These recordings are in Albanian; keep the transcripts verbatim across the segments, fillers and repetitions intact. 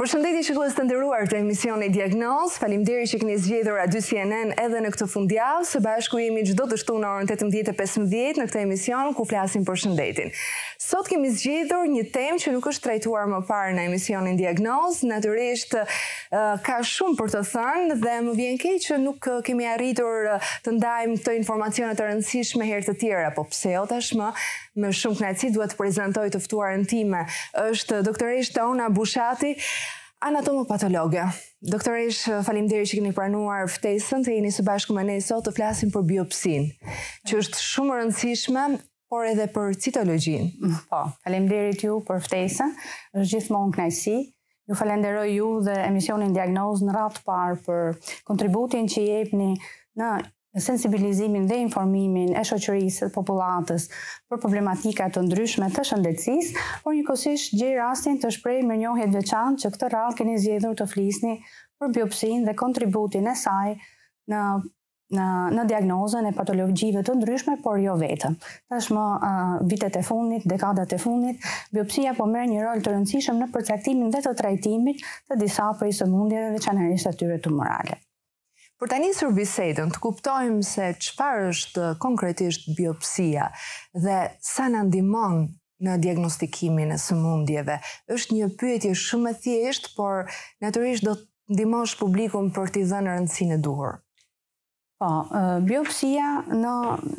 Përshëndetje shikues të nderuar të emisioni Diagnoz. Faleminderit që keni zgjedhur A dy C N N edhe në këtë fundjavë. Së bashku jemi çdo të shtunë në orën tetëmbëdhjetë e pesëmbëdhjetë në këtë emision ku flasim për shëndetin. Sot kemi zgjedhur një temë që nuk është trajtuar më parë në emisionin Diagnoz. Natyrisht ka shumë për të thënë dhe më vjen keq që nuk kemi arritur të ndajmë këto informacione të rëndësishme herë të tjera, po pse jo tashmë me shumë kënaqësi duhet të prezantoj të ftuarën time. Është doktoresh Teona Bushati, anatomopatologe. Doktoresh, faleminderit që keni pranuar ftesën të jeni së bashku me ne sot të flasim për biopsinë, që është shumë e rëndësishme, por edhe për citologjinë. Po, faleminderit ju për ftesën. Është gjithmonë kënaqësi. Ju falenderoj ju dhe emisionin Diagnoz në radhë të parë për kontributin që jepni në sensibilizimin dhe informimin e shoqërisë, popullatës për problematika të ndryshme të shëndetësisë, por njëkohësisht gjej rastin të shpreh mirënjohje të veçantë që këtë radhë keni zgjedhur të flisni për biopsinë dhe kontributin e saj në në në diagnozën e patologjive të ndryshme, por jo vetëm. Tashmë uh, vitet e fundit, dekadat e fundit, biopsia po merr një rol të rëndësishëm në përcaktimin dhe të trajtimit të disa prej sëmundjeve, veçanërisht atyre tumorale. Për ta nisur bisedën, të kuptojmë se çfarë është konkretisht biopsia dhe sa na ndihmon në diagnostikimin e sëmundjeve. Është një pyetje shumë e thjeshtë, por natyrisht do të ndihmosh publikun për t'i dhënë rëndësinë e duhur. Po, biopsia në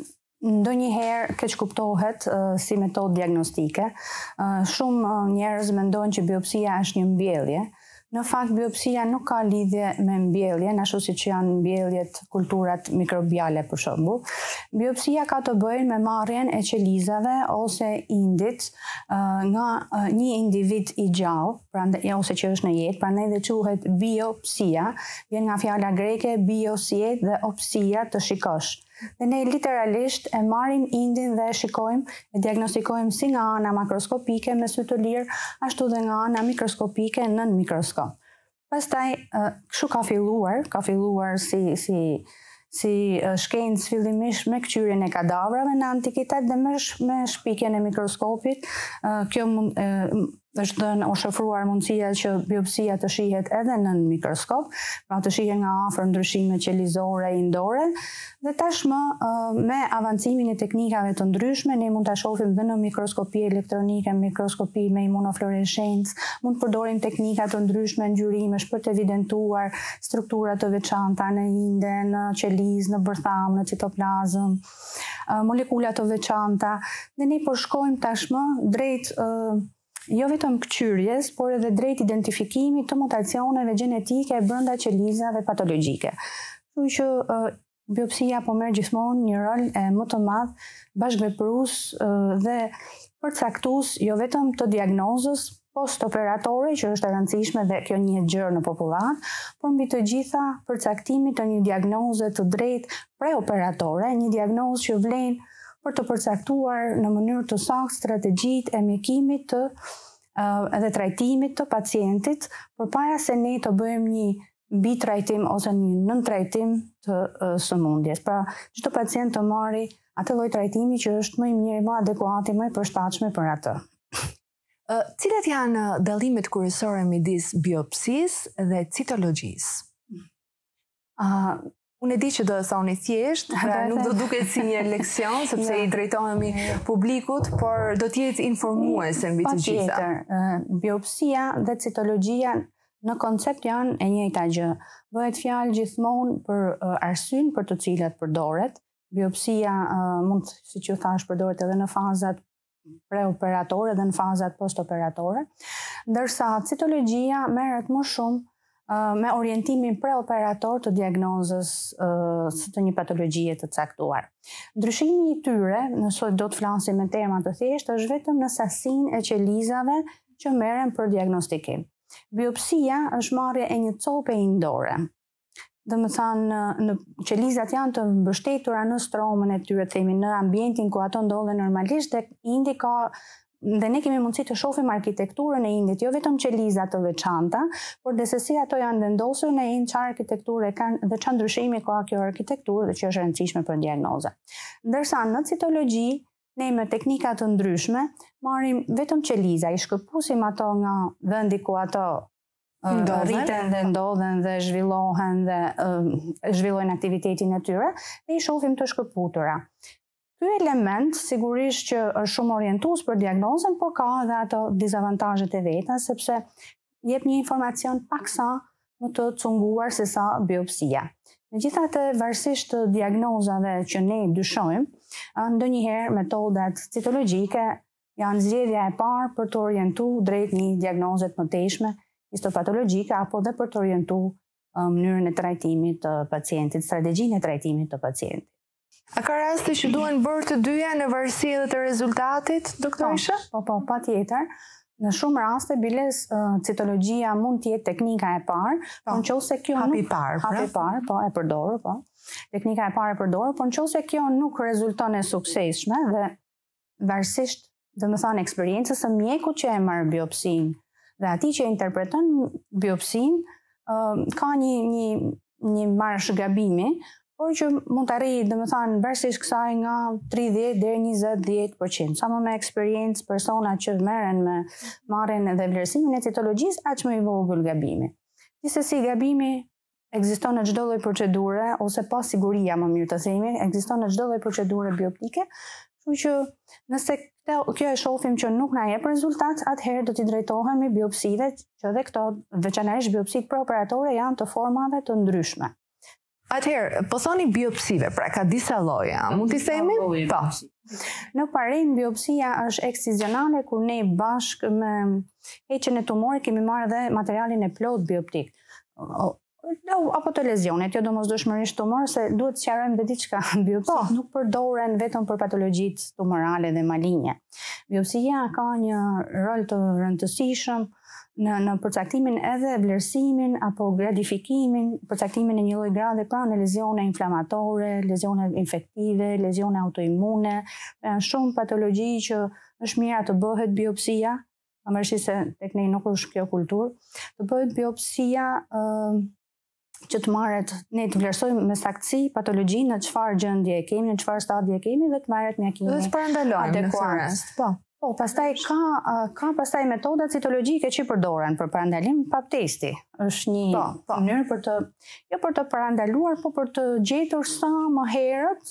ndonjëherë keq kuptohet uh, si metodë diagnostike. Uh, shumë njerëz mendojnë që biopsia është një mbjellje. Në fakt, biopsia nuk ka lidhje me mbjelljen, ashtu siç janë mbjelljet kulturat mikrobiale për shembull. Biopsia ka të bëjë me marrjen e qelizave ose indit uh, nga uh, një individ i gjallë, prandaj ose që është në jetë, prandaj dhe quhet biopsia, vjen nga fjala greke bios jetë dhe opsia të shikosh. Dhe ne literalisht e marrim indin dhe e shikojmë, e diagnostikojmë si nga ana makroskopike me sy të lirë, ashtu dhe nga ana mikroskopike nën mikroskop. Pastaj kështu ka filluar, ka filluar si si si shkencë fillimisht me këqyrjen e kadavrave në antikitet dhe me, me shpikjen e mikroskopit. Kjo mund është dhënë ose ofruar mundësia që biopsia të shihet edhe në mikroskop, pra të shihet nga afër ndryshime qelizore, indore, dhe tashmë me avancimin e teknikave të ndryshme ne mund ta shohim dhe në mikroskopi elektronike, mikroskopi me imunofluorescencë, mund të përdorim teknika të ndryshme ngjyrimesh për të evidentuar struktura të veçanta në inde, në qelizë, në bërtham, në citoplazëm, molekula të veçanta, dhe ne po shkojmë tashmë drejt jo vetëm këqyrjes, por edhe drejt identifikimit të mutacioneve gjenetike brenda qelizave patologjike. Kështu që uh, biopsia po merr gjithmonë një rol e më të madh bashkëveprues uh, dhe përcaktues jo vetëm të diagnozës post-operatore, që është e rëndësishme dhe kjo një gjë në popullat, por mbi të gjitha përcaktimit të një diagnoze të drejtë preoperatore, një diagnozë që vlen për të përcaktuar në mënyrë të saktë strategjitë e mjekimit të uh, edhe trajtimit të pacientit, përpara se ne të bëjmë një bitrajtim ose një nën-trajtim të uh, sëmundjes. Pra, çdo pacient të marrë atë lloj trajtimi që është më i mirë, më adekuati, më i përshtatshëm për atë. Uh, cilat janë dallimet kryesore midis biopsisë dhe citologjisë? Uh, Unë e di që do të thoni thjesht, pra nuk do duket si një leksion, sepse i drejtohemi publikut, por do të jetë informuese mbi të gjitha. Patjetër, biopsia dhe citologjia në koncept janë e njëjta gjë. Bëhet fjalë gjithmonë për arsyen për të cilat përdoret. Biopsia mund, siç ju thash, përdoret edhe në fazat preoperatore dhe në fazat postoperatore, ndërsa citologjia merret më shumë me orientimin preoperator të diagnozës të një patologjie të caktuar. Ndryshimi i tyre, nëse do të flasim me terma të thjeshtë, është vetëm në sasinë e qelizave që merren për diagnostikim. Biopsia është marrja e një cope indore. Dhe më thanë, në qelizat janë të mbështetura në stromën e tyre, themi, në ambientin ku ato ndodhen normalisht, dhe indi ka dhe ne kemi mundësi të shohim arkitekturën e indit, jo vetëm qeliza të veçanta, por dhe se si ato janë vendosur në ind, çfarë arkitekture kanë dhe çfarë ndryshimi ka kjo arkitekturë dhe që është e rëndësishme për diagnozë. Ndërsa në citologji, ne me teknika të ndryshme marrim vetëm qeliza, i shkëpusim ato nga vendi ku ato rriten dhe ndodhen dhe zhvillohen dhe zhvillojnë aktivitetin e tyre dhe i shohim të shkëputura. Ky element sigurisht që është shumë orientues për diagnozën, por ka edhe ato dizavantazhet e veta, sepse jep një informacion paksa më të cunguar se sa biopsia. Megjithatë, varësisht të diagnozave që ne dyshojmë, ndonjëherë metodat citologjike janë zgjedhja e parë për të orientuar drejt një diagnoze të mëtejshme, histopatologjike apo dhe për të orientuar mënyrën e trajtimit të pacientit, strategjinë e trajtimit të pacientit. A ka raste që duhen bërë të dyja në varësi edhe të rezultatit, doktorisha? Po, po, pa tjetër. Në shumë raste, biles citologjia mund të jetë teknika e parë, por nëse kjo hapi parë, hapi parë, po, e përdorur, po. Teknika e parë e përdorur, por nëse kjo nuk rezulton e suksesshme dhe varësisht, domethënë eksperiencës së mjekut që e marr biopsinë dhe atij që interpreton biopsinë, ka një një një marrësh gabimi, por që mund të arrijë, domethënë, varësisht kësaj nga tridhjetë deri në njëzet deri në njëzet përqind. Sa më me eksperiencë persona që merren me marrjen dhe vlerësimin e citologjisë, aq më i vogël gabimi. Gjithsesi gabimi ekziston në çdo lloj procedure ose pa siguria, më mirë të themi, ekziston në çdo lloj procedure bioptike, kështu që nëse kjo e shohim që nuk na jep rezultat, atëherë do t'i drejtohemi biopsive, që edhe këto, veçanërisht biopsitë preoperatore, janë të formave të ndryshme. Atëherë, po thoni biopsive, pra ka disa lloje, mund t'i themi? Po. Në parim, biopsia është ekscizionale, kur ne bashkë me heqjen e tumorit kemi marrë dhe materialin e plot bioptik. Apo të lezionet, jo domosdoshmërisht tumor, se duhet të sqarojmë dhe diçka. Biopsitë nuk përdoren vetëm për patologjitë tumorale dhe malinje. Biopsia ka një rol të rëndësishëm në në përcaktimin edhe vlerësimin apo gradifikimin, përcaktimin e një lloji grade pra në lezione inflamatore, lezione infektive, lezione autoimune, janë shumë patologji që është mira të bëhet biopsia, pavarësisht se tek ne nuk është kjo kulturë, të bëhet biopsia uh, që të marret, ne të vlerësojmë me saktësi patologjinë, në çfarë gjendje e kemi, në çfarë stadie e kemi dhe të marret mjekimi adekuat. Dhe të parandalojmë në rast. Po. Po, pastaj ka, ka pastaj metoda citologjike që përdoren për parandalim pap testi. Është një po, po. mënyrë për të, jo për të parandaluar, po për të gjetur sa më herët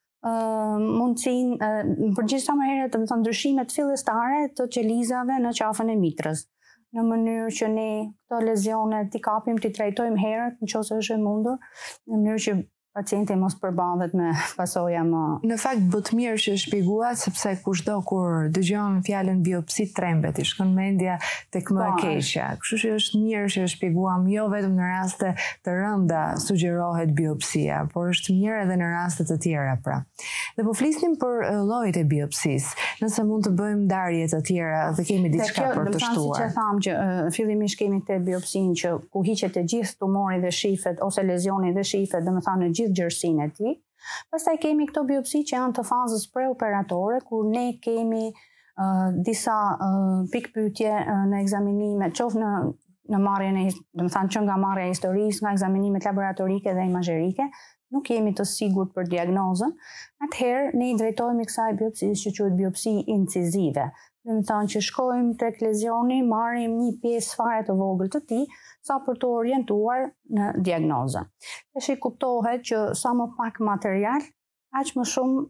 uh, mundësinë, uh, përgjithë sa më herët, të më thënë, ndryshimet fillestare të qelizave në qafën e mitrës. Në mënyrë që ne këto lezione t'i kapim, t'i trajtojmë herët, nëse është e mundur, në mënyrë që pacienti mos përballet me pasoja më... Në fakt, bëtë mirë që shpjeguat, sepse kushdo kur dëgjon fjalën biopsi trembet, i shkon mendja tek më e keqja. Kështu që është mirë që shpjeguam, jo vetëm në raste të rënda sugjerohet biopsia, por është mirë edhe në raste të tjera pra. Dhe po flisnim për llojet e biopsisë, nëse mund të bëjmë ndarje të tjera dhe kemi diçka për të shtuar. Siç e tham që uh, fillimisht kemi këtë biopsinë që ku hiqet e gjithë tumori dhe shifet ose lezioni dhe shifet, domethënë në gjithë gjërsinë e tij. Pastaj kemi këto biopsi që janë të fazës preoperatore, kur ne kemi uh, disa uh, pikpyetje uh, në ekzaminime, qoftë në në marrjen e, domethënë që nga marrja e historisë, nga ekzaminimet laboratorike dhe imazherike, nuk jemi të sigurt për diagnozën, atëherë ne i drejtohemi kësaj biopsisë që quhet biopsi incizive. Domethënë që shkojmë tek lezioni, marrim një pjesë fare të vogël të tij, sa për të orientuar në diagnozën. Tash i kuptohet që sa më pak material, aq më shumë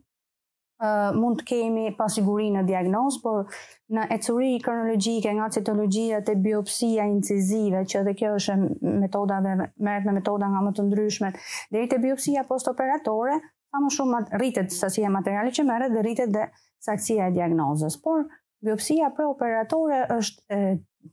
uh, mund të kemi pasiguri në diagnozë, por në ecuri kronologjike nga citologjia te biopsia incizive, që edhe kjo është metoda dhe merret me metoda nga më të ndryshmet, deri te biopsia postoperatore, sa më shumë rritet sasia e materialit që merret dhe rritet dhe saktësia e diagnozës. Por biopsia preoperatore është e,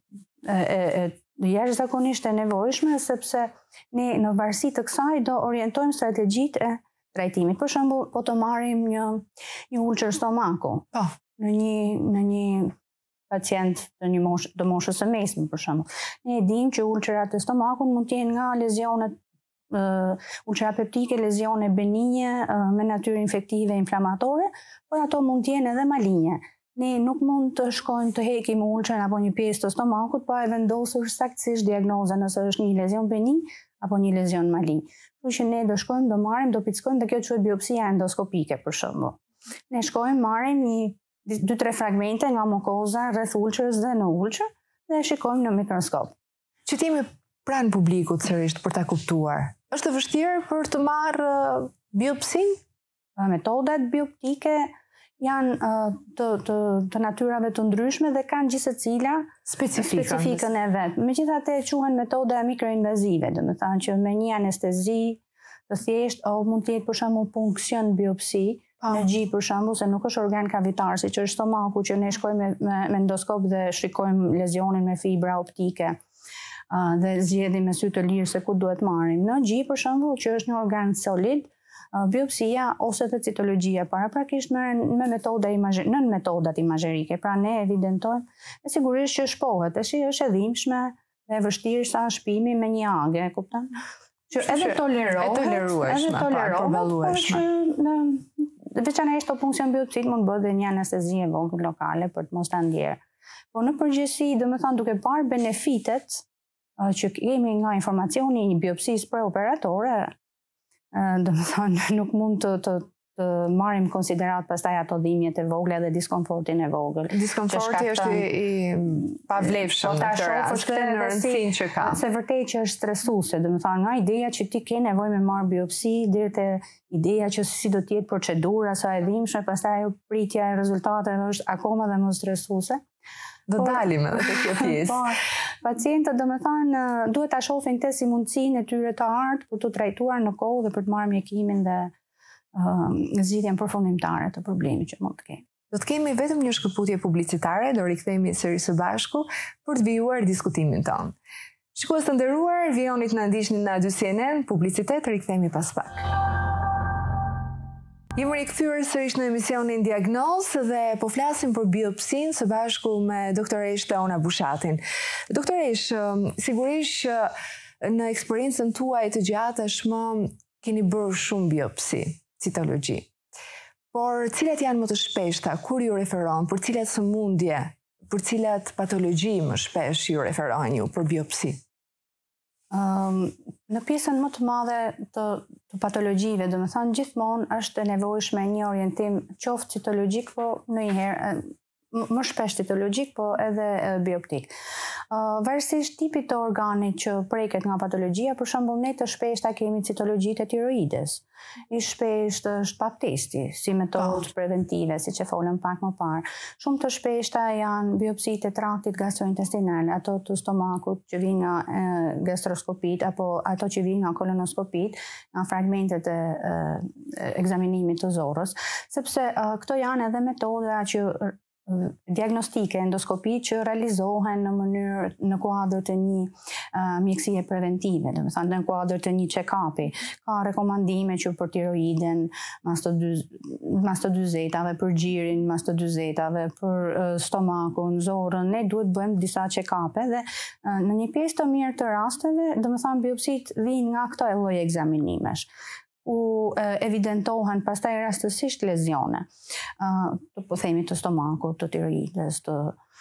e, e, e jashtëzakonisht e nevojshme, sepse ne në varësi të kësaj do orientojmë strategjitë e trajtimit. Për shembull, po të marrim një një ulçër stomaku. Oh. Në një në një pacient të një moshë të moshës së mesme, për shembull. Ne e dimë që ulçërat e stomakut mund të jenë nga lezionet uh, ulçëra peptike, lezione benigne uh, me natyrë infektive inflamatore, por ato mund të jenë edhe malinje. Ne nuk mund të shkojmë të hekim ulçën apo një pjesë të stomakut pa e vendosur saktësisht diagnozën, nëse është një lezion benign apo një lezion malign. Kështu që ne do shkojmë, do marrim, do pickojmë dhe kjo quhet biopsia endoskopike për shembull. Ne shkojmë, marrim një dy tre fragmente nga mukoza rreth ulçërës dhe në ulçër dhe shikojmë në mikroskop. Qytimi pranë publikut sërish për ta kuptuar. Është e vështirë për të marrë biopsinë? Metodat bioptike janë të, të, të natyrave të ndryshme dhe kanë gjithë secila specifikën e vet. Megjithatë quhen metoda mikroinvazive, do të thonë që me një anestezi të thjesht o mund të jetë për shembull punksion biopsi në gjë për shembull, se nuk është organ kavitar, siç është stomaku që ne shkojmë me, me, me endoskop dhe shikojmë lezionin me fibra optike. Uh, dhe zgjedhim me sy të lirë se ku duhet marrim. Në gjë për shembull që është një organ solid, uh, biopsia ose të citologjia paraprakisht merren me metoda imazhe, nën metodat imazherike. Pra ne evidentojmë e sigurisht që shpohet, e shi është e dhimbshme dhe e vështirë sa shpimi me një agë, e kupton? Që edhe tolerohet, e tolerueshme, edhe tolerohet, që në veçanërisht të funksion biopsit mund bëhet dhe një anestezi e vogël lokale për të mos ta ndjerë. Po në përgjithësi, domethënë duke parë benefitet që kemi nga informacioni një biopsisë preoperatore, do të thonë nuk mund të, të, të marrim konsiderat pastaj ato dhimbjet e vogla dhe diskomfortin e vogël. Diskomforti është i, i pavlefshëm në këtë rast, në rëndësinë që ka. Se vërtet që është stresuese, do të thonë nga ideja që ti ke nevojë me marr biopsi deri te ideja që si do të jetë procedura sa e dhimbshme, pastaj pritja e rezultateve është akoma dhe më stresuese. Do dalim edhe te kjo pjesë. Po, pacientët domethënë duhet ta shohin këtë si mundësinë e tyre të artë për të trajtuar në kohë dhe për të marrë mjekimin dhe uh, zgjidhjen përfundimtare të problemit që mund të kenë. Do të kemi vetëm një shkëputje publicitare, do rikthehemi sërish së bashku për të vijuar diskutimin tonë. Shikues të nderuar, vijoni të na ndiqni në A dy C N N, publicitet, rikthehemi pas pak. Jemi rikthyer sërish në emisionin Diagnozë dhe po flasim për biopsinë së bashku me doktoresh Teona Bushatin. Doktoresh, sigurisht që në eksperiencën tuaj të gjatë tashmë keni bërë shumë biopsi, citologji. Por cilat janë më të shpeshta, kur ju referohen, për cilat sëmundje, për cilat patologji më shpesh ju referohen ju për biopsi? Um, në pjesën më të madhe të, të patologjive, do të thonë gjithmonë është e nevojshme një orientim qoftë citologjik, po ndonjëherë më shpesh citologjik, po edhe bioptik. Uh, Varësisht tipit të organit që preket nga patologjia, për shembull ne të shpeshta kemi citologjitë e tiroides. I shpesht është pap testi, si metodë preventive, siç e folëm pak më parë. Shumë të shpeshta janë biopsitë e traktit gastrointestinal, ato të stomakut që vijnë nga e, gastroskopit, apo ato që vijnë nga kolonoskopit, nga fragmentet e, e ekzaminimit të zorrës, sepse e, këto janë edhe metoda që diagnostike, endoskopi që realizohen në mënyrë në kuadër të një uh, mjekësie preventive, do të thonë në kuadër të një check-upi. Ka rekomandime që për tiroiden, mas të dyzetave, për gjirin, mas të dyzetave, për uh, stomakun, zorën, ne duhet bëjmë disa check-upe dhe uh, në një pjesë të mirë të rasteve, do të thonë biopsit vijnë nga këto lloj ekzaminimesh. U evidentohen pastaj rastësisht lezione, të po themi të stomakut, të tiroides, të,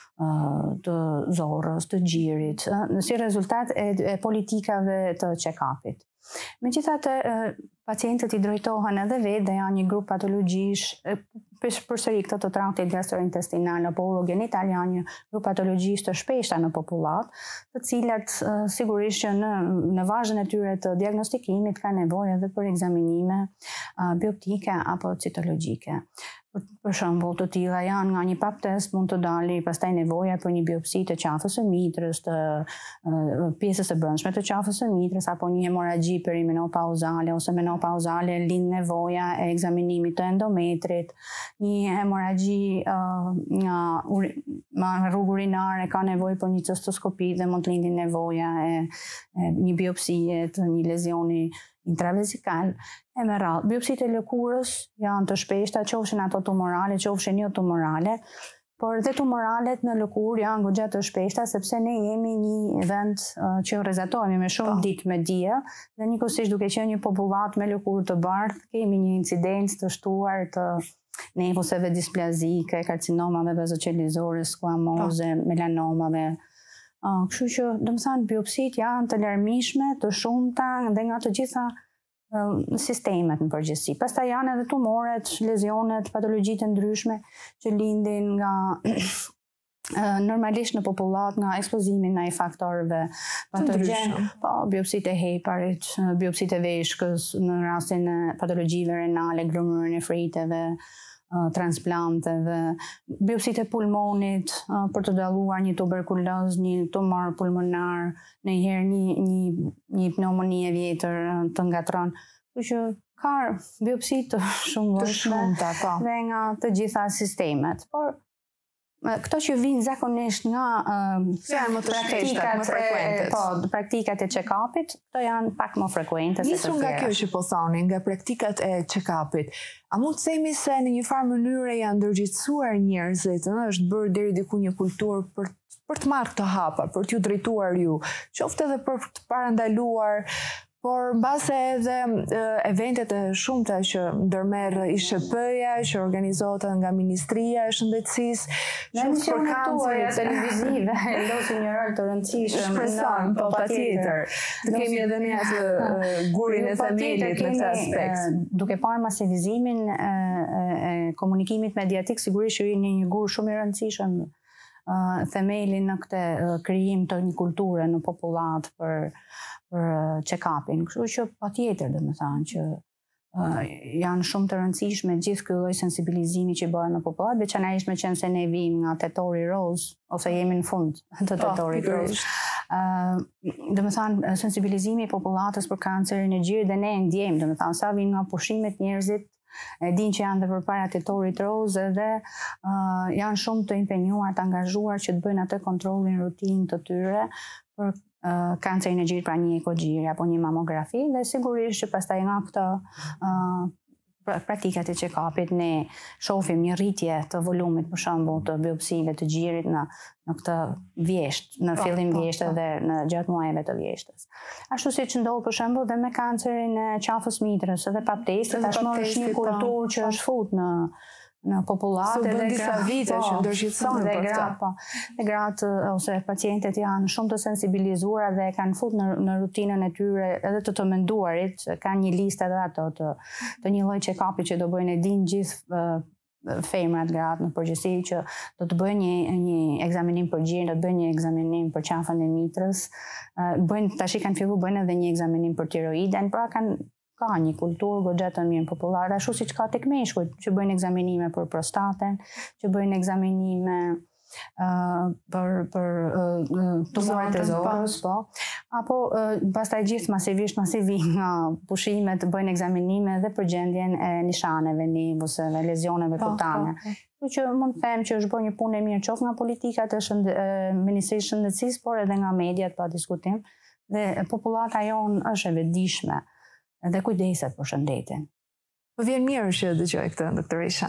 të zorrës, të gjirit, si rezultat e, e politikave të check-upit. Megjithatë, pacientët i drejtohen edhe vetë dhe janë një grup patologjish, përsëri këto të traktit gastrointestinal apo urogenital janë një grup patologjish të shpeshta në popullat, të cilat uh, sigurisht që në, në vazhdën e tyre të diagnostikimit ka nevojë edhe për ekzaminime uh, bioptike apo citologjike. Për, për shembull, të tilla janë nga një pap test mund të dali pastaj nevoja për një biopsi të qafës së mitrës, të uh, pjesës së brendshme të qafës së mitrës apo një hemoragji perimenopauzale ose menopauzale lind nevoja e ekzaminimit të endometrit, një hemoragji uh, nga ur rrugë urinare ka nevojë për një cystoskopi dhe mund të lindi nevoja e, e një biopsie të një lezioni intravezikal. E me radhë, biopsitë e lëkurës janë të shpeshta, qofshin ato tumorale, qofshin jo tumorale, por dhe tumoralet në lëkurë janë goxha të shpeshta sepse ne jemi një vend uh, që rrezatohemi me shumë ditë me dia dhe njëkohësisht duke qenë një popullat me lëkurë të bardhë, kemi një incidencë të shtuar të nevuseve displazike, karcinomave bazoqelizore, skuamoze, melanomave. Uh, kështu që, domethënë, biopsitë janë të larmishme, të shumta dhe nga të gjitha uh, sistemet në përgjithësi. Pastaj janë edhe tumoret, lezionet, patologjitë ndryshme që lindin nga normalisht në popullat nga eksplozimi ndaj faktorëve patogjen, po biopsitë e heparit, biopsitë e veshkës në rastin e patologjive renale, glomerulonefriteve, transplanteve, biopsitë e pulmonit për të dalluar një tuberkuloz, një tumor pulmonar, ndonjëherë një një një pneumoni e vjetër të ngatron. Kështu që ka biopsi të shumta dhe nga të gjitha sistemet, por këto që vinë zakonisht nga uh, praktikat, e, po, praktikat e check-upit, këto janë pak më frekuente se të tjera. Nisu nga kjo që po thoni, nga praktikat e check-upit, a mund të themi se në një farë mënyre janë ndërgjithësuar njerëzit, ëh, është bërë deri diku një kulturë për për të marrë këto hapa, për t'ju drejtuar ju, qoftë edhe për të parandaluar, por mbase edhe eventet e shumta që ndërmerr I S H P-ja, që organizohet nga Ministria e Shëndetësisë, në emisionet tuaja televizive, losin një rol të rëndësishëm. Shpreson, po patjetër. Të kemi edhe ne atë gurin e themelit në këtë aspekt. Duke parë masivizimin e komunikimit mediatik, sigurisht që një një gur shumë I rëndësishëm themelin në këtë krijim të një kulture në popullat për për check-upin. Kështu që patjetër domethënë që uh, janë shumë të rëndësishme gjithë ky lloj sensibilizimi që bëhet në popullat, veçanërisht me qenë se ne vim nga tetori roz ose jemi në fund të tetorit roz. Uh, domethënë sensibilizimi I popullatës për kancerin e gjirit dhe ne e ndjejmë, domethënë sa vijnë nga pushimet njerëzit e din që janë dhe përpara tetorit roz dhe uh, janë shumë të impenjuar, të angazhuar që të bëjnë atë kontrollin rutin të tyre për uh, kancerin e gjirit, pra një ekogjiri apo një mamografi, dhe sigurisht që pastaj nga këto uh, praktikat e check-upit ne shohim një rritje të volumit për shembull të biopsive të gjirit në në këtë vjesht, në fillim vjeshtë dhe në gjatë muajve të vjeshtës. Ashtu siç ndodh për shembull dhe me kancerin e qafës mitrës edhe paptesë, tashmë është një kulturë që është fut në në popullat edhe disa vite që ndërgjithëson dhe gratë, po. Dhe gratë ose pacientët janë shumë të sensibilizuar dhe kanë fut në, në rutinën e tyre edhe të të menduarit, kanë një listë edhe ato të, të një lloj check-upi që do bëjnë, e din gjithë uh, femrat, gratë në përgjithësi që do të bëjnë një, një ekzaminim për gjirin, do të bëjnë një ekzaminim për qafën e mitrës, uh, bëjnë tash kanë filluar bëjnë edhe një ekzaminim për tiroiden, pra kanë ka një kulturë goxha të mirë popullare, ashtu siç ka tek meshkujt, që bëjnë ekzaminime për prostatën, që bëjnë ekzaminime uh, për për uh, tumorat e zorës, po. Apo uh, pastaj gjithë masivisht masivisht nga pushimet bëjnë ekzaminime edhe për gjendjen e nishaneve, nevuseve, lezioneve kutane. Kështu që mund të them që është bërë një punë e mirë qoftë nga politikat e shënd Ministrisë së Shëndetësisë, por edhe nga mediat pa diskutim, dhe popullata jon është e vetëdijshme dhe kujdeset për shëndetin. Po vjen mirë që dëgjoj këtë, doktoresha.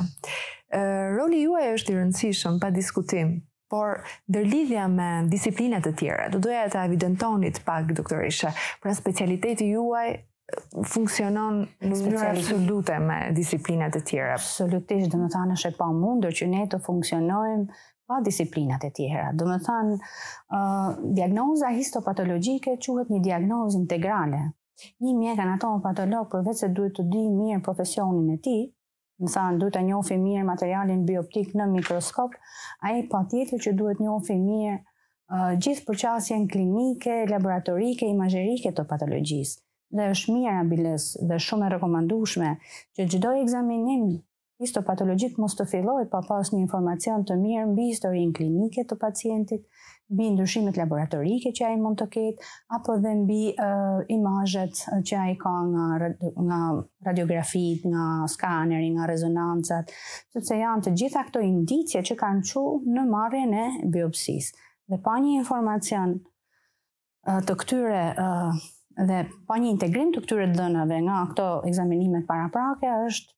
Roli juaj është I rëndësishëm pa diskutim, por ndërlidhja me disiplinat të tjera, do doja ta evidentonit pak, doktoresha, pra specialiteti juaj funksionon në mënyrë absolute me disiplinat të tjera. Absolutisht, do të thënë është e pamundur që ne të funksionojmë pa disiplinat e tjera. Do të thënë, uh, diagnoza histopatologjike quhet një diagnozë integrale. Një mjek anatom-patolog përveç se duhet të di mirë profesionin e tij, do të thënë duhet të njohë mirë materialin bioptik në mikroskop, ai patjetër që duhet njohë mirë uh, gjithë përqasjen klinike, laboratorike, imazherike të patologjisë. Dhe është mirë abiles dhe shumë e rekomandueshme që çdo ekzaminim histopatologjik mos të fillojë pa pas një informacion të mirë mbi historinë klinike të pacientit, mbi ndryshimet laboratorike që ai mund të ketë, apo dhe mbi uh, imazhet që ai ka nga, nga radiografit, nga skaneri, nga rezonancat, sepse janë të gjitha këto indicie që kanë çu në marrjen e biopsisë. Dhe pa një informacion uh, të këtyre uh, dhe pa një integrim të këtyre dhënave nga këto ekzaminimet paraprake është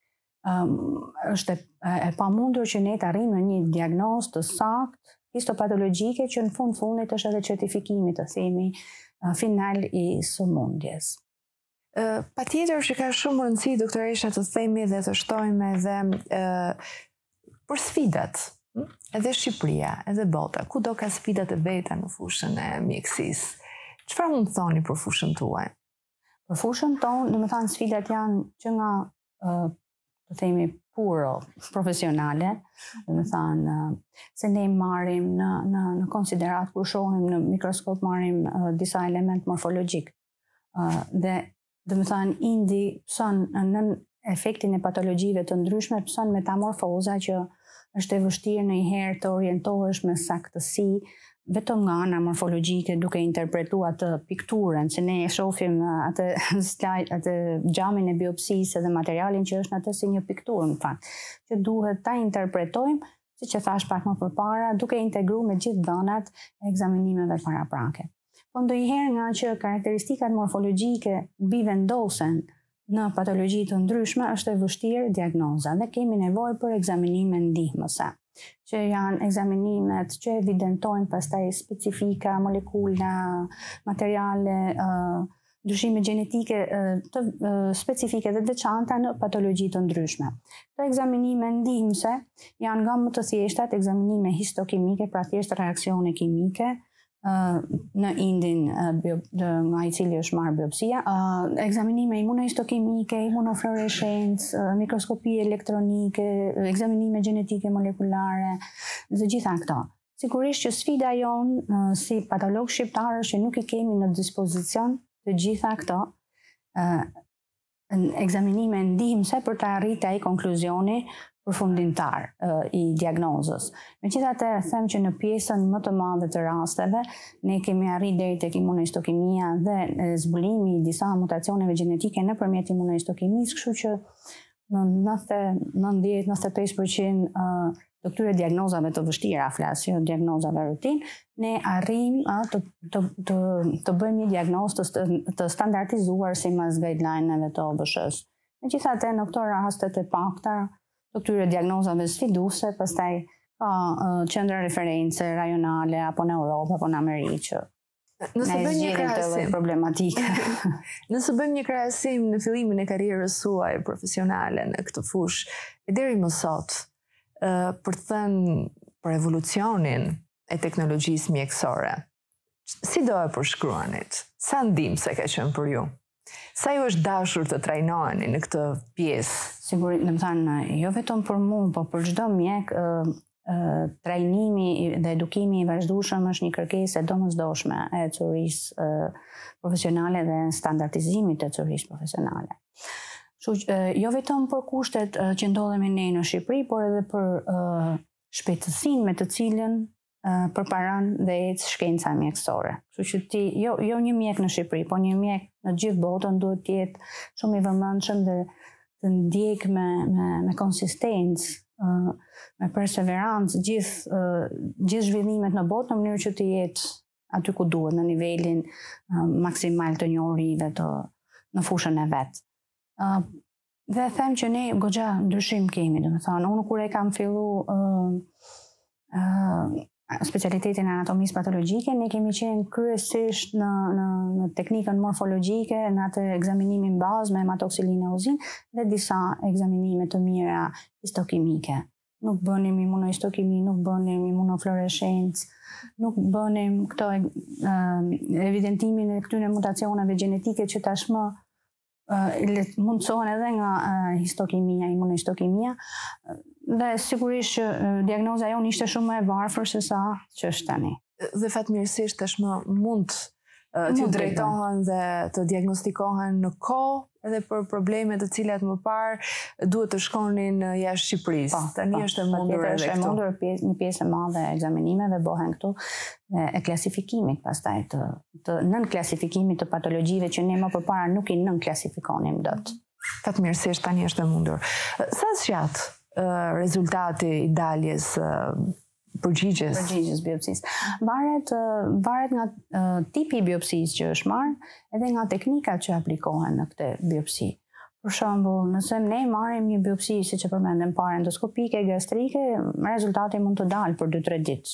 um, është e, e pamundur që ne të arrijmë një diagnozë të saktë histopatologjike që në fund fundit është edhe certifikimi të themi uh, final I sëmundjes. Uh, Patjetër që ka shumë rëndësi, doktoresha, të themi dhe të shtojmë edhe uh, për sfidat, hm? Edhe Shqipëria, edhe bota, ku do ka sfidat e veta në fushën e mjekësisë. Çfarë mund të thoni për fushën tuaj? Për fushën tonë, do të thënë sfidat janë që nga uh, të themi puro profesionale, dhe me thënë se ne marrim në, në, në konsiderat kur shohim në mikroskop marrim uh, disa element morfologjik. Uh, dhe dhe me thënë indi pëson në efektin e patologjive të ndryshme, pëson metamorfoza që është e vështirë në i herë të orientohesh me saktësi vetëm nga ana morfologjike duke interpretuar atë pikturën, që ne e shohim atë slide, atë gjamin e biopsisë dhe materialin që është në atë si një pikturë në fakt, që duhet ta interpretojmë, siç e thash pak më përpara, duke integruar me gjithë dhënat e ekzaminimeve paraprake. Po ndonjëherë nga që karakteristikat morfologjike bivendosen në patologji të ndryshme, është e vështirë diagnoza dhe kemi nevojë për ekzaminime ndihmëse, që janë ekzaminimet që evidentojnë pastaj specifika, molekula, materiale, uh, ndryshime gjenetike uh, të uh, specifike dhe veçanta në patologji të ndryshme. Këto ekzaminime ndihmëse janë nga më të thjeshtat ekzaminime histokimike, pra thjesht reaksione kimike, Uh, në indin uh, bio, dë, nga i cili është marrë biopsia, uh, ekzaminime imunohistokimike, imunofluorescencë, uh, mikroskopi elektronike, ekzaminime gjenetike molekulare, dhe gjitha këto. Sigurisht që sfida jonë uh, si patolog shqiptar është që nuk i kemi në dispozicion të gjitha këto uh, ekzaminime ndihmëse për të arritur ai konkluzioni përfundimtar uh, i diagnozës. Megjithatë, them që në pjesën më të madhe të rasteve ne kemi arritur deri tek imunohistokimia dhe e, zbulimi i disa mutacioneve gjenetike nëpërmjet imunohistokimisë, kështu që në nëntëdhjetë deri në nëntëdhjetë e pesë përqind uh, të këtyre diagnozave të vështira, flas, jo diagnozave rutinë, ne arrim uh, të, të, të, të bëjmë një diagnozë të, të standardizuar sipas guideline-eve të O B S-s. Megjithatë, në këto rastet e pakta të këtyre diagnozave sfiduese, pastaj ka uh, qendra reference rajonale apo në Europë apo në Amerikë që Nëse bëjmë një krahasim problematikë. Nëse bëjmë një krahasim në fillimin e karrierës suaj profesionale në këtë fushë, e deri më sot, uh, për të thënë për evolucionin e teknologjisë mjekësore, si do e përshkruanit? Sa ndihmëse ka qenë për ju? Sa ju është dashur të trajnoheni në këtë pjesë? Sigurisht, do të thënë, jo vetëm për mua, por për çdo mjek, uh, uh, trajnimi dhe edukimi i vazhdueshëm është një kërkesë e domosdoshme e curisë uh, profesionale dhe standardizimit të curisë profesionale. Kështu uh, jo vetëm për kushtet uh, që ndodhemi ne në Shqipëri, por edhe për uh, shpejtësinë me të cilën Uh, përparan dhe ecë shkenca mjekësore. Kështu që ti, jo, jo një mjek në Shqipëri, po një mjek në gjithë botën duhet të jetë shumë i vëmendshëm dhe të ndjek me, me, me konsistencë, uh, me perseverancë gjithë uh, gjithë zhvillimet në botë në mënyrë që të jetë aty ku duhet, në nivelin uh, maksimal të njohurive të në fushën e vet. Uh, dhe them që ne goxha ndryshim kemi, domethënë, unë kur e kam fillu uh, uh, specialitetin e anatomisë patologjike, ne kemi qenë kryesisht në, në, në teknikën morfologjike, në atë ekzaminimin bazë me hematoksilinoozin dhe disa ekzaminime të mira histokimike. Nuk bënim imunohistokimi, nuk bënim imunofluorescencë, nuk bënim këto uh, evidentimin e këtyre mutacioneve gjenetike që tashmë uh, mundsohen edhe nga uh, histokimia, imunohistokimia. Dhe sigurisht që diagnoza jonë ishte shumë e varfër se sa që është tani. Dhe fatmirësisht tashmë mund uh, të drejtohen dhe të diagnostikohen në kohë edhe për probleme të cilat më parë duhet të shkonin jashtë Shqipërisë. Pa, tani pa, është e mundur edhe këtu. Është e mundur pjesë, një pjesë e madhe e ekzaminimeve bëhen këtu dhe e klasifikimit pastaj të, të nën klasifikimit të patologjive që ne më përpara nuk i nën klasifikonim dot. Fatmirësisht tani është e mundur. Sa zgjat uh, rezultati i daljes uh, përgjigjes përgjigjes biopsisë. Varet uh, varet nga uh, tipi i biopsisë që është marrë, edhe nga teknikat që aplikohen në këtë biopsi. Për shembull, nëse ne marrim një biopsi, siç e përmendëm parë, endoskopike, gastrike, rezultati mund të dalë për dy tre ditë.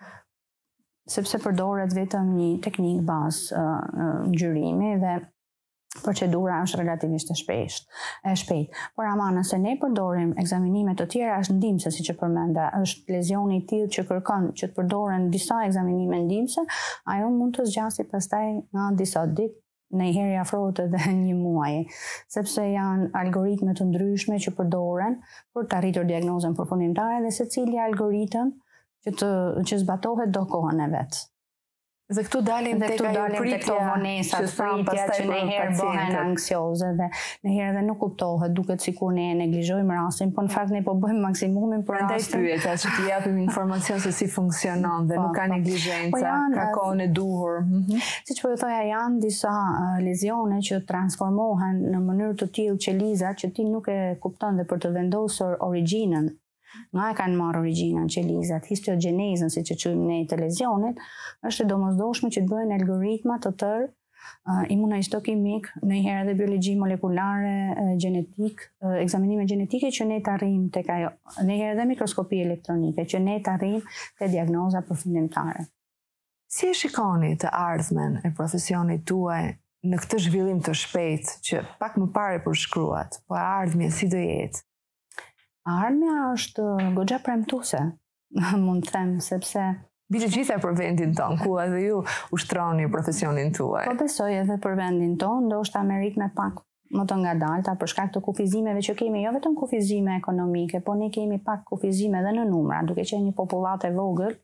Sepse përdoret vetëm një teknikë bazë uh, ngjyrimi dhe procedura është relativisht e shpejt, e shpejt. Por ama nëse ne përdorim ekzaminime të tjera është ndihmëse, siç e përmenda, është lezioni i tillë që kërkon që të përdoren disa ekzaminime ndihmëse, ajo mund të zgjasë pastaj nga disa ditë Ndonjëherë afrohet edhe një muaj, sepse janë algoritme të ndryshme që përdoren për të arritur diagnozën përfundimtare dhe secili algoritëm që të që zbatohet do kohën e vet. Dhe këtu dalim tek ajo pritja, vonesat, pritja që ndonjëherë bëhen anksioze dhe ndonjëherë edhe nuk kuptohet, duket sikur ne e neglizhojmë rastin, por në fakt ne po bëjmë maksimumin për rastin. Prandaj pyetja që t'i japim informacion se si funksionon dhe nuk ka neglizhenca, ka kohën e duhur. Siç po ju thoja, janë disa lezione që transformohen në mënyrë të tillë qelizat që ti nuk e kupton dhe për të vendosur origjinën. Nga e kanë marrë origjinën qelizat, histogjenezën, si që quajmë ne të lezionit, është e domosdoshme që të bëhen algoritma të tërë uh, imunohistokimik, ndonjëherë edhe biologji molekulare, uh, genetik, uh, ekzaminime gjenetike që ne të arrijmë tek ajo, ndonjëherë edhe mikroskopi elektronike që ne të arrijmë te diagnoza përfundimtare. Si e shikoni të ardhmen e profesionit tuaj në këtë zhvillim të shpejtë që pak më parë përshkruat, po ardhmja si do jetë? Ardhmja është goxha premtuese, mund të them, sepse bile gjitha për vendin tonë, ku edhe ju ushtroni profesionin tuaj. Po besoj edhe për vendin tonë, ndoshta me ritme pak më të ngadalta për shkak të kufizimeve që kemi, jo vetëm kufizime ekonomike, po ne kemi pak kufizime edhe në numra, duke qenë një popullat e vogël.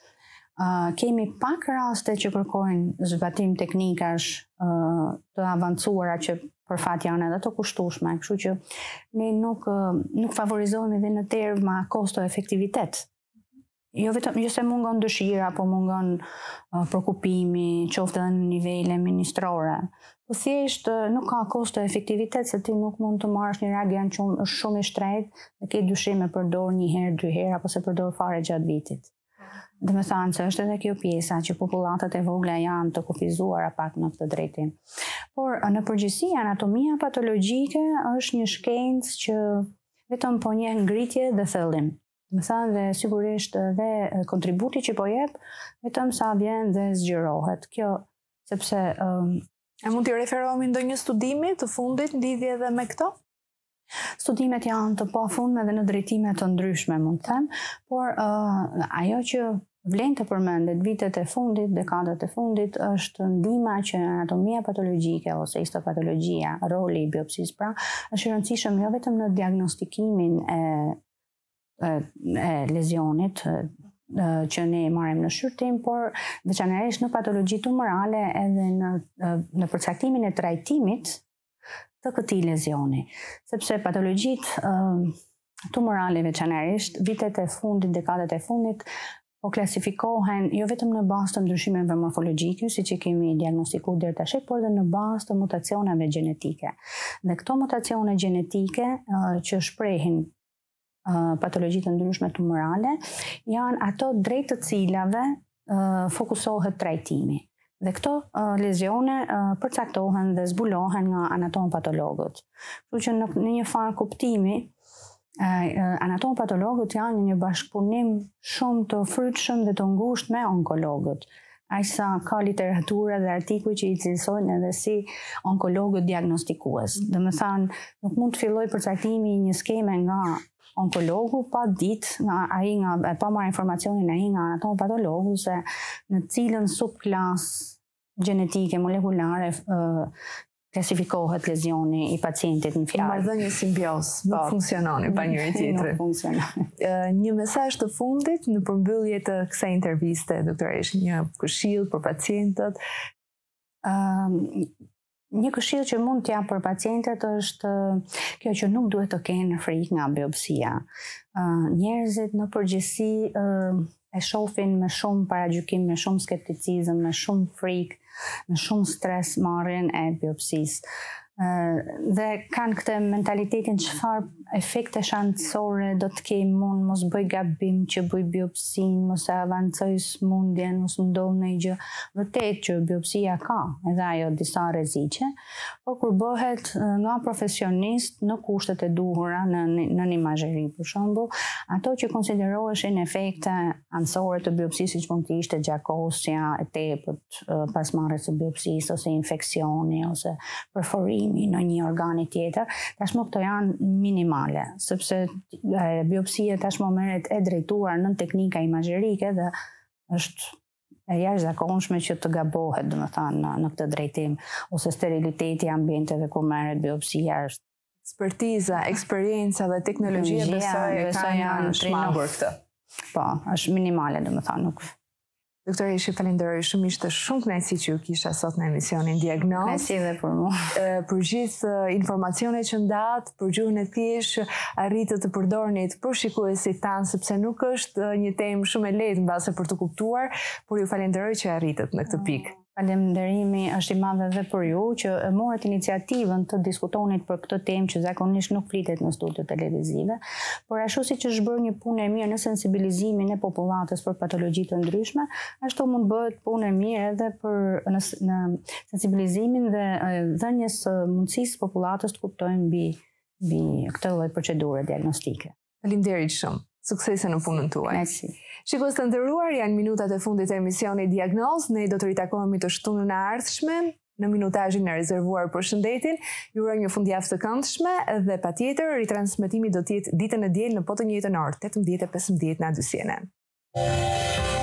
Uh, kemi pak raste që kërkojnë zbatim teknikash uh, të avancuara që për fat janë edhe të kushtueshme, kështu që ne nuk uh, nuk favorizohemi edhe në terma kosto efektivitet. Jo vetëm jo se mungon dëshira, po mungon uh, përkupimi, qoftë edhe në nivele ministrore. Po thjesht uh, nuk ka kosto efektivitet se ti nuk mund të marrësh një reagent që është shumë i shtrenjtë dhe ke dyshim e përdor një herë, dy herë apo se përdor fare gjatë vitit. Dhe me thanë se është edhe kjo pjesa që popullatët e vogla janë të kufizuara pak në këtë drejtim. Por në përgjithësi anatomia patologjike është një shkencë që vetëm po njeh ngritje dhe thellim. Me thanë dhe sigurisht dhe kontributi që po jep vetëm sa vjen dhe zgjerohet. Kjo sepse um, a mund t'i referohemi ndonjë studimi të fundit lidhje edhe me këto? Studimet janë të pafundme dhe në drejtime të ndryshme, mund të them, por uh, ajo që vlen të përmendet vitet e fundit, dekadat e fundit, është ndihma që anatomia patologjike ose histopatologjia, roli i biopsisë pra, është i rëndësishëm jo vetëm në diagnostikimin e, e, e lezionit e, që ne marrim në shqyrtim, por veçanërisht në patologji tumorale edhe në, në përcaktimin e trajtimit të këtij lezioni, sepse patologjit uh, tumorale veçanërisht vitet e fundit, dekadat e fundit po klasifikohen jo vetëm në bazë të ndryshimeve morfologjike, siç e kemi diagnostikuar deri tash, por edhe në bazë të mutacioneve gjenetike. Dhe këto mutacione gjenetike uh, që shprehin uh, patologji të ndryshme tumorale janë ato drejt të cilave uh, fokusohet trajtimi. Dhe këto uh, lezione uh, përcaktohen dhe zbulohen nga anatom-patologët. Kështu që në, në një farë kuptimi, uh, anatom-patologët janë një bashkëpunim shumë të frytshëm dhe të ngushtë me onkologët. Aq sa ka literaturë dhe artikuj që i cilësojnë edhe si onkologët diagnostikues. Dhe më thanë, nuk mund të filloj përcaktimi një skeme nga onkologu pa ditë, nga ai nga pa marrë informacionin ai nga anatom-patologu se në cilën subklasë gjenetike molekulare uh, klasifikohet lezioni i pacientit në fjalë. Marrëdhënie simbioz, nuk funksiononi pa njëri tjetrin. Nuk funksionon. Një mesazh të fundit në përmbyllje të kësaj interviste, doktoresh, një këshill për pacientët. Um, Një këshill që mund t'jap për pacientët është kjo që nuk duhet të kenë frikë nga biopsia. Uh, njerëzit në përgjithësi uh, e shohin me shumë paragjykim, me shumë skepticizëm, me shumë frikë, me shumë stres marrjen e biopsisë. Uh, dhe kanë këtë mentalitetin çfarë efekte anësore do të kem unë, mos bëj gabim që bëj biopsinë, mos e avancoj smundjen, mos ndodh ndonjë gjë. Vërtet që biopsia ka edhe ajo disa rreziqe, por kur bëhet nga profesionist në kushtet e duhura, në në imazheri për shembull, ato që konsideroheshin efekte anësore të biopsisë, siç mund të ishte gjakosja e tepërt pas marrjes së biopsisë ose infeksioni ose perforimi në një organi tjetër, tashmë këto janë minimale, sepse biopsia tashmë merret e drejtuar në teknika imazherike dhe është e jashtëzakonshme që të gabohet, domethënë, në, në këtë drejtim, ose steriliteti i ambienteve ku merret biopsia është. Ekspertiza, eksperjenca dhe teknologjia besoj kanë shmangur këtë. Po, është minimale, domethënë, nuk. Doktor Eshi, falenderoj shumë, ishte shumë kënaqësi që ju kisha sot në emisionin Diagnozë. Kënaqësi dhe për mua. Për gjithë informacionet që ndat, për gjuhën e thjeshtë, arritët të përdornit për shikuesit tanë, sepse nuk është një temë shumë e lehtë mbase për të kuptuar, por ju falenderoj që arritët në këtë pikë. Falenderimi është i madh edhe për ju që e morët iniciativën të diskutonit për këtë temë që zakonisht nuk flitet në studio televizive, por ashtu siç është bërë një punë e mirë në sensibilizimin e popullatës për patologji të ndryshme, ashtu mund bëhet punë e mirë edhe për në, në sensibilizimin dhe dhënies së mundësisë popullatës të kuptojnë mbi mbi këtë lloj procedure diagnostike. Faleminderit shumë. Suksese në punën tuaj. Merci. Shikues të nderuar, janë minutat e fundit të emisionit Diagnozë. Ne do të ritakohemi të shtunën e ardhshme në minutazhin e rezervuar për shëndetin. Ju uroj një fundjavë të këndshme dhe patjetër ritransmetimi do të jetë ditën e diel në po të njëjtën orë, tetëmbëdhjetë e pesëmbëdhjetë në A D C N N.